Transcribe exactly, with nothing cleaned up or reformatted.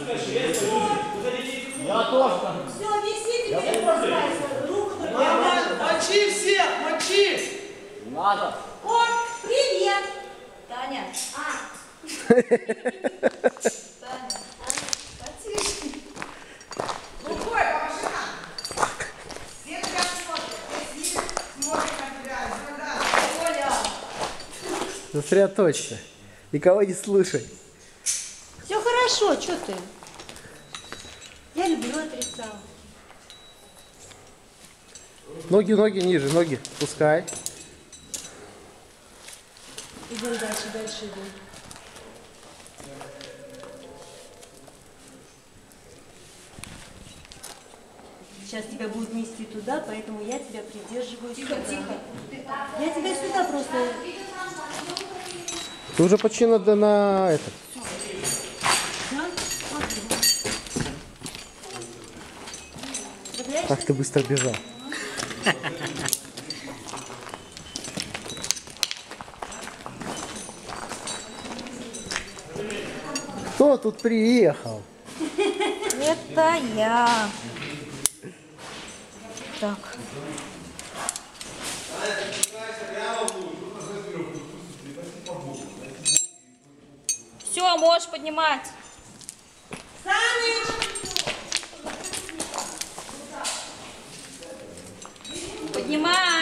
Я тоже. Все, неси теперь. Руку только. Мочи всех, мочи! Надо. Ой, привет. Таня. А. Таня. Потише. Рукой помаши нам. Все тебя смотрят. Все смотрят на тебя. Оля. Сосредоточься. Никого не слушай. Все хорошо, что ты? Я люблю отрицал. Ноги, ноги ниже, ноги. Пускай. Идем дальше, дальше идем. Сейчас тебя будут нести туда, поэтому я тебя придерживаю тихо, сюда. Тихо, тихо. Я тебя сюда просто... Ты уже почти надо на это. Как ты быстро бежал. Кто тут приехал? Это я. Так. Все, можешь поднимать. Поднимай.